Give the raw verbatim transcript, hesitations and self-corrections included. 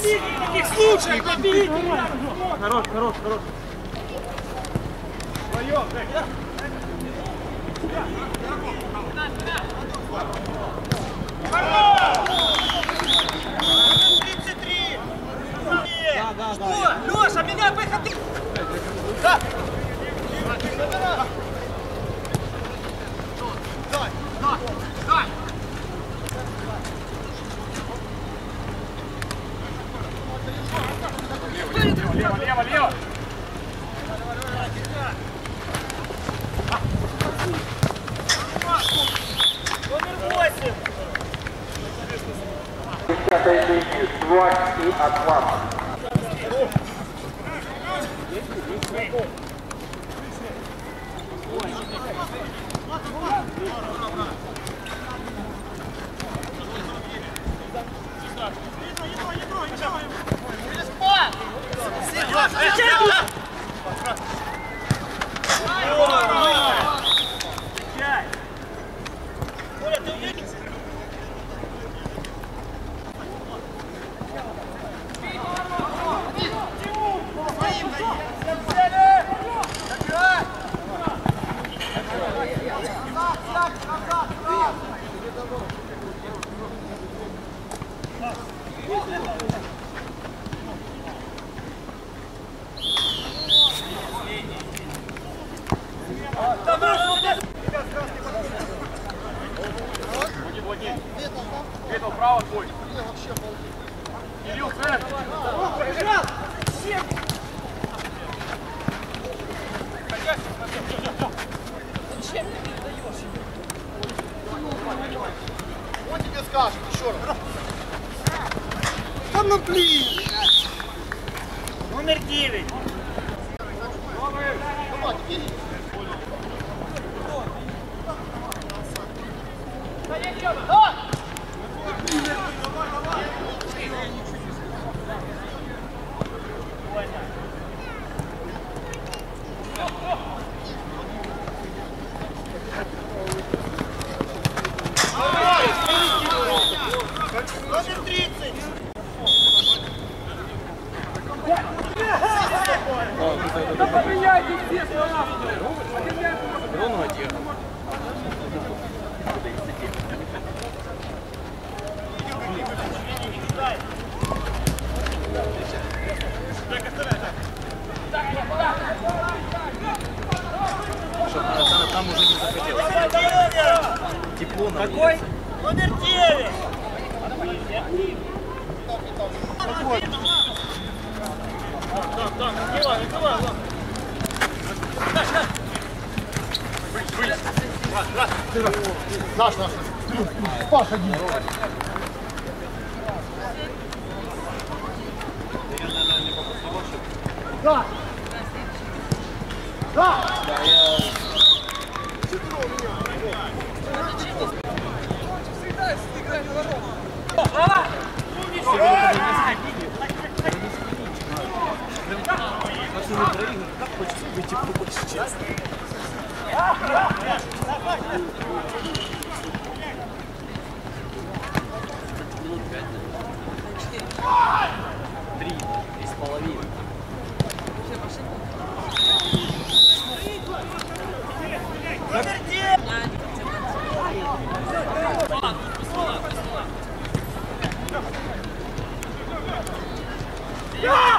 В таких случаях победите! Хорош, хорош, хорош. Вдвоем, тридцать три! Да, да, что? да. Леша, меня выходи! Да! Дай, дай, дай! Лево, лево, лево! Номер восемь! десятой линии, Сват и Атлант. Где-то вправо твой. Кирилл, центр. Он тебе скажет еще раз. Да ну блин! Номер девять. Давай, бери. Номер тридцать! Да поменяйте все слова! Он один. Там уже не захотел. Тепло на какой? Номер девять! Так, так, открывай, открывай, ладно. Наш, наш. Паша, иди. Да. Да. Да, я... Всегда играй на ворот. А! Как хочется выйти больше, честно. Три, три с половиной. Номер девять! Yeah!